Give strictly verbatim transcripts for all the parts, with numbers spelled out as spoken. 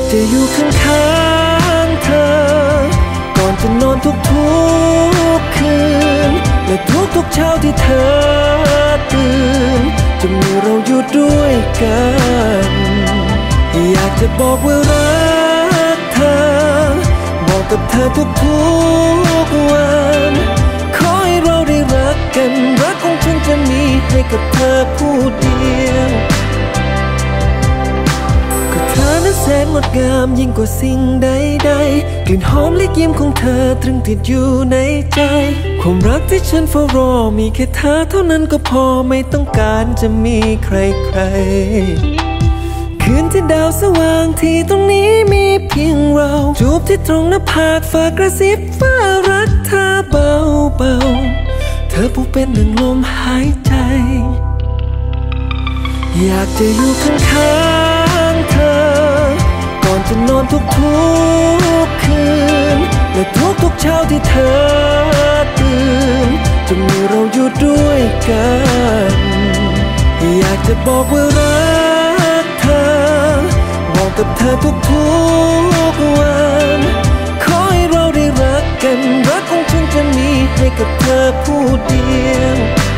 จะอยู่ข้างๆเธอก่อนจะนอนทุกๆคืนและทุกๆเช้าที่เธอตื่นจะมีเราอยู่ด้วยกันอยากจะบอกว่ารักเธอบอกกับเธอทุกๆวันขอให้เราได้รักกันรักของฉันจะมีให้กับเธอผู้เดียวก็เธอนั้นแสนงดงามยิ่งกว่าสิ่งใดๆกลิ่นหอมและยิ้มของเธอตรึงติดอยู่ในใจความรักที่ฉันเฝ้ารอมีแค่เธอเท่านั้นก็พอไม่ต้องการจะมีใครๆคืนที่ดาวสว่างที่ตรงนี้มีเพียงเราจูบที่ตรงหน้าผากฝากกระซิบว่ารักเธอเบาๆเธอผู้เป็นหนึ่งลมหายใจอยากจะอยู่ข้างๆเธอก่อนจะนอนทุกๆคืนและทุกๆเช้าที่เธอตื่นจะมีเราอยู่ด้วยกันอยากจะบอกว่ารักเธอบอกกับเธอทุกๆวันขอให้เราได้รักกันรักของฉันจะมีให้กับเธอผู้เดียว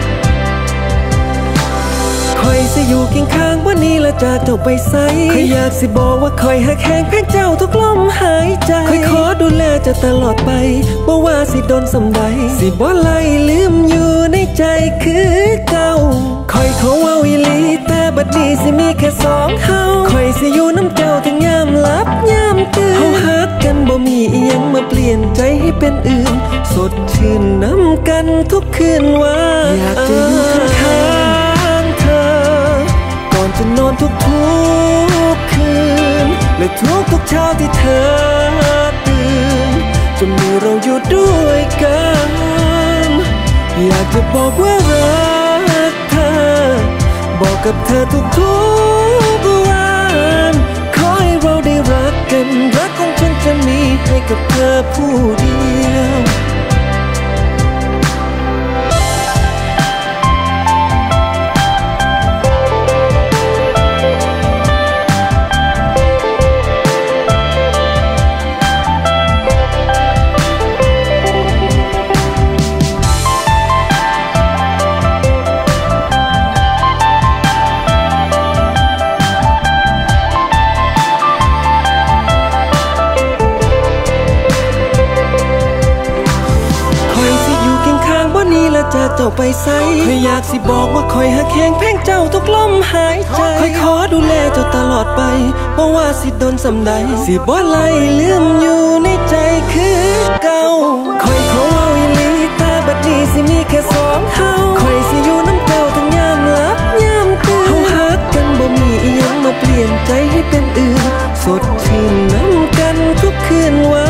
คอยสิอยู่เคียงข้างวันนี้และจากเจ้าไปใสคอยอยากสิบอกว่าคอยหักแหงแพงเจ้าทุกลมหายใจคอยขอดูแลเจ้าตลอดไปบ่ว่าสิโดนสำใดสิบ่ไล่ลืมอยู่ในใจคือเก่าคอยเขาว่าวิลีแต่บัดนี้สิมีแค่สองเฮาคอยสิอยู่น้ำเจ้าทั้งยามหลับยามตื่นเฮาฮักกันบ่มีอีหยังมาเปลี่ยนใจให้เป็นอื่นสดชื่นน้ำกันทุกคืนว่าอยากจะอยู่ข้างๆเธอก่อนจะนอนทุกๆคืนและทุกๆเช้าที่เธอตื่นจะมีเราอยู่ด้วยกันอยากจะบอกว่ารักเธอบอกกับเธอทุกๆวันขอให้เราได้รักกันรักของฉันจะมีให้กับเธอผู้เดียวจากเจ้าไปใสคอยอยากสิบอกว่าคอยหักแหงแพงเจ้าทุกลมหายใจคอยขอดูแลเจ้าตลอดไปบ่ว่าสิโดนสำใดสิบ่ไล่ลืมอยู่ในใจคือเก่าคอยเขาว่าวิลีแต่บัดนี้สิมีแค่สองเฮาคอยสิอยู่น้ำเจ้าทั้งยามหลับยามตื่นเฮาฮักกันบ่มีอีหยังมาเปลี่ยนใจให้เป็นอื่นสดชื่นน้ำกันทุกคืนว่า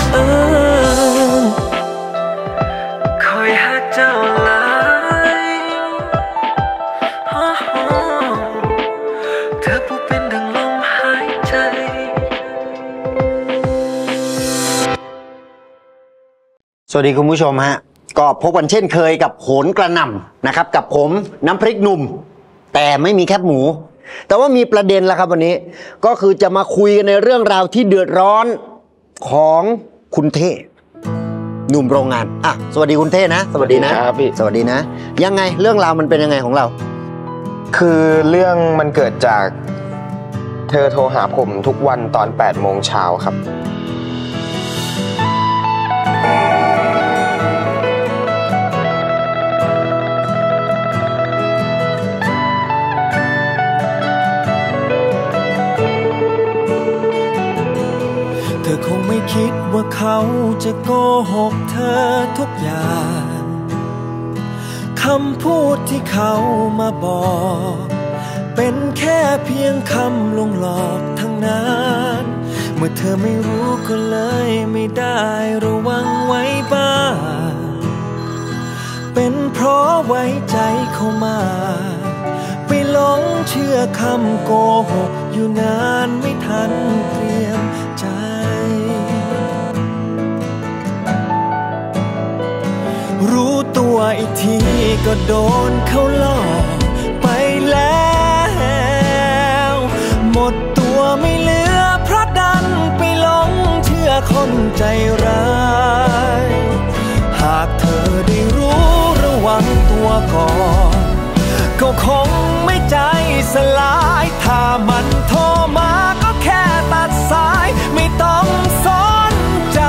คอยฮักเจ้าหลายเธอผู้เป็นดังลมหายใจสวัสดีคุณผู้ชมฮะก็พบกันเช่นเคยกับโหนกระหน่ำนะครับกับผมน้ำพริกหนุ่มแต่ไม่มีแคบหมูแต่ว่ามีประเด็นแล้วครับวันนี้ก็คือจะมาคุยกันในเรื่องราวที่เดือดร้อนของคุณเท่หนุ่มโรงงานอ่ะสวัสดีคุณเท่นะสวัสดีนะครับพี่สวัสดีนะยังไงเรื่องราวมันเป็นยังไงของเราคือเรื่องมันเกิดจากเธอโทรหาผมทุกวันตอนแปดโมงเช้าครับเธอคงไม่คิดว่าเขาจะโกหกเธอทุกอย่างคำพูดที่เขามาบอกเป็นแค่เพียงคำลวงหลอกทั้งนั้นเมื่อเธอไม่รู้ก็เลยไม่ได้ระวังไว้บ้างเป็นเพราะไว้ใจเขามาไปหลงเชื่อคำโกหกอยู่นานไม่ทันเตรียมใจรู้ตัวอีกทีก็โดนเขาหลอกไปแล้วหมดตัวไม่เหลือเพราะได้ใจร้ายหากเธอได้รู้ระวังตัวก่อนก็คงไม่ใจสลายถ้ามันโทรมาก็แค่ตัดสายไม่ต้องสนใจ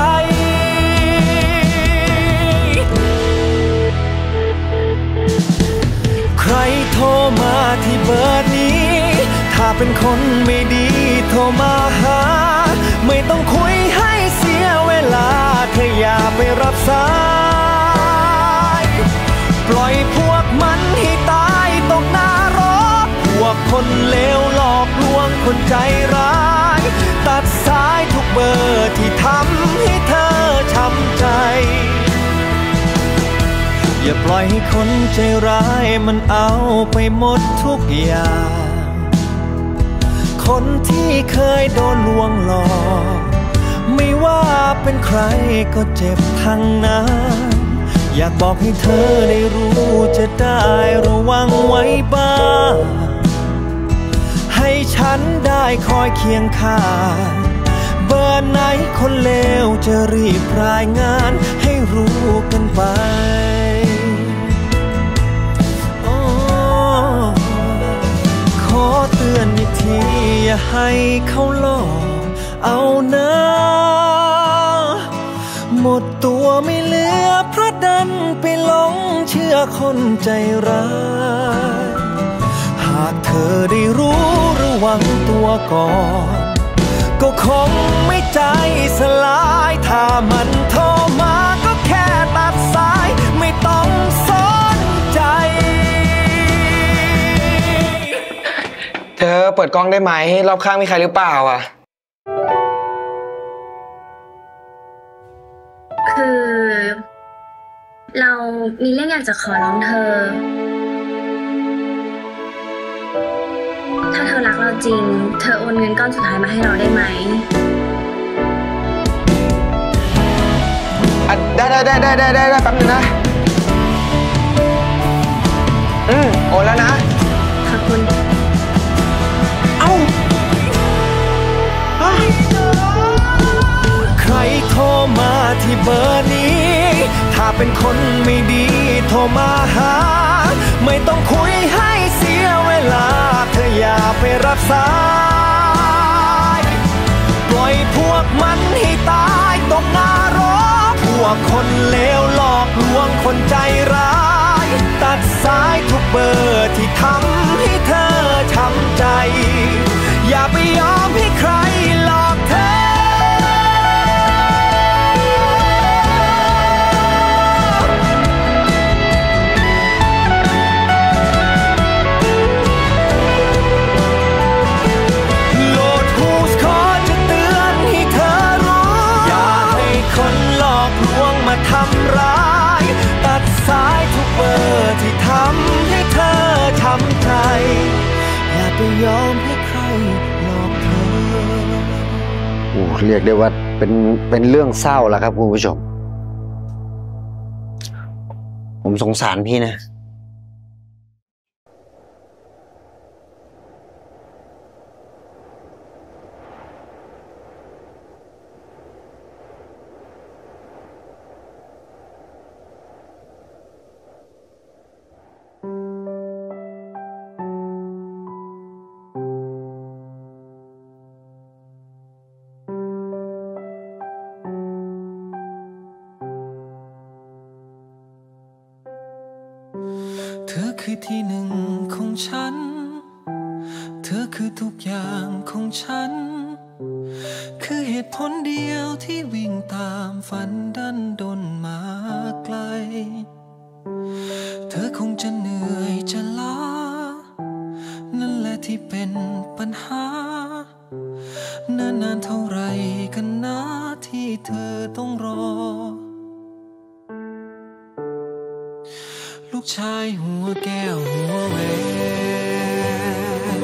ใครโทรมาที่เบอร์นี้ถ้าเป็นคนไม่ดีโทรมาหาไม่ต้องคุยให้เสียเวลาเธออย่าไปรับสายปล่อยพวกมันให้ตายตกนรกพวกคนเลวหลอกลวงคนใจร้ายตัดสายทุกเบอร์ที่ทำให้เธอช้ำใจอย่าปล่อยให้คนใจร้ายมันเอาไปหมดทุกอย่างคนที่เคยโดนลวงหลอกไม่ว่าเป็นใครก็เจ็บทั้งนั้นอยากบอกให้เธอได้รู้จะได้ระวังไว้บ้างให้ฉันได้คอยเคียงข้างเบอร์ไหนคนเลวจะรีบรายงานให้รู้กันไปขอเตือนอีกทีอย่าให้เขาหลอกเอานะหมดตัวไม่เหลือเพราะดันไปหลงเชื่อคนใจร้ายหากเธอได้รู้ระวังตัวก่อนก็คงไม่ใจสลายถ้ามันโทรมาก็แค่ตัดสายไม่ต้องสนใจเธอเปิดกล้องได้ไหมรอบข้างมีใครหรือเปล่าอ่ะคือเรามีเรื่องอยากจะขอร้องเธอถ้าเธอรักเราจริงเธอโอนเงินก้อนสุดท้ายมาให้เราได้ไหมได้ได้ได้ได้ได้ได้แป๊บนึงนะอืมโอนแล้วนะขอบคุณเอ้าใครโทรมาที่เบอร์นี้ถ้าเป็นคนไม่ดีโทรมาหาไม่ต้องคุยให้เสียเวลาเธออย่าไปรับสายปล่อยพวกมันให้ตายตกนรกพวกคนเลวหลอกลวงคนใจร้ายตัดสายทุกเบอร์ที่ทำให้เธอช้ำใจอย่าไปยอมให้ใครหลอกเธอทำร้ายตัดสายทุกเบอร์ที่ทำให้เธอช้ำใจอย่าไปยอมให้ใครหลอกเธอโอ้เรียกได้ว่าเป็นเป็นเรื่องเศร้าแล้วครับคุณผู้ชมผมสงสารพี่นะเธอคือที่หนึ่งของฉันเธอคือทุกอย่างของฉันคือเหตุผลเดียวที่วิ่งตามฝันดันดนมาไกลเธอคงจะเหนื่อยจะล้านั่นแหละที่เป็นปัญหานานๆเท่าไรกันนะที่เธอต้องรอลูกชายหัวแก้วหัวแหวน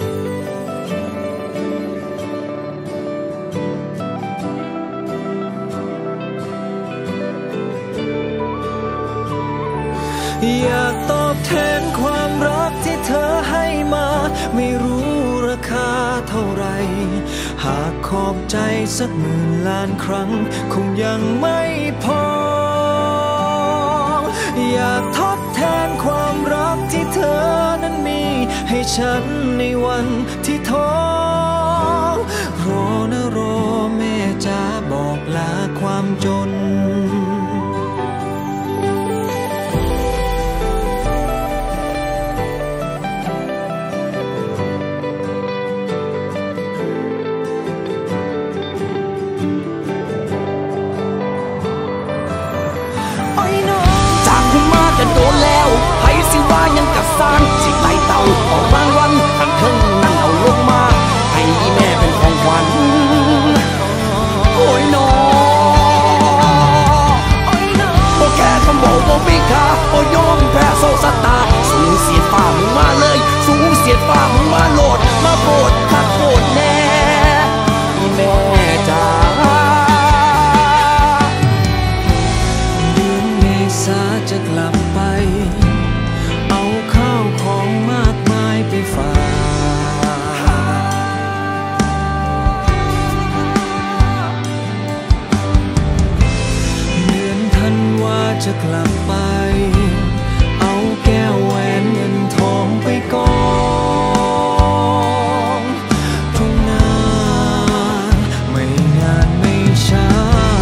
อยากตอบแทนความรักที่เธอให้มาไม่รู้ราคาเท่าไรหากขอบใจสักหมื่นล้านครั้งคงยังไม่พออยากทดแทนความรักที่เธอนั้นมีให้ฉันในวันที่ท้อรอนะรอแม่จะบอกลาความจนจะโดนแล้วไผสิว่ายังกะสร้างสิไต่เต่าออกรางวัลทางเทิงนั่งเอาลงมาให้แม่เป็นของขวัญโอ้ยน้อโอแค่คำบอกบ่มีค่าโอ้ยอมแพ้โซสตาสูงเสียดฟ้ามึงมาเลยสูงเสียดฟ้ามึงมาโหลดมาโปรดคักโปรดแน่แม่จ้าจะกลับไปเอาข้าวของมากมายไปฝากเดือนธันวาจะกลับไปเอาแก้วแหวนเงินทองไปกองตรงหน้าไม่นานไม่ช้า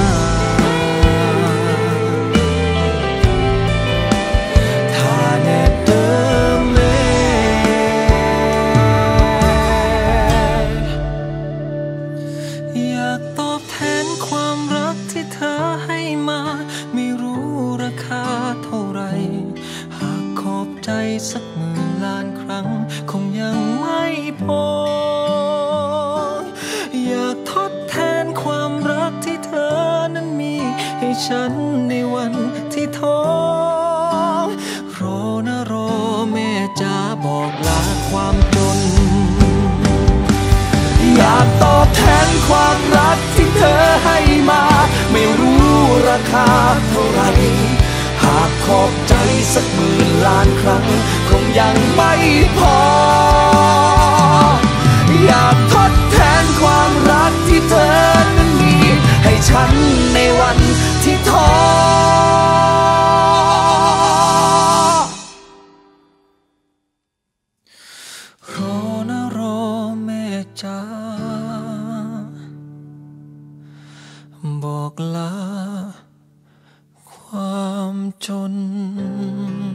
สักหมื่นล้านครั้งคงยังไม่พออยากทดแทนความรักที่เธอนั้นมีให้ฉันในวันที่ท้อรอนะรอแม่จะบอกลาความจนอยากตอบแทนความรักที่เธอให้มาไม่รู้ราคาเท่าไหร่หากขอบใจสักหมื่นล้านครั้งคงยังไม่พออยากทดแทนความรักที่เธอนั้นมีให้ฉันในวันที่ท้อรอนะรอแม่จ้าบอกลาความจน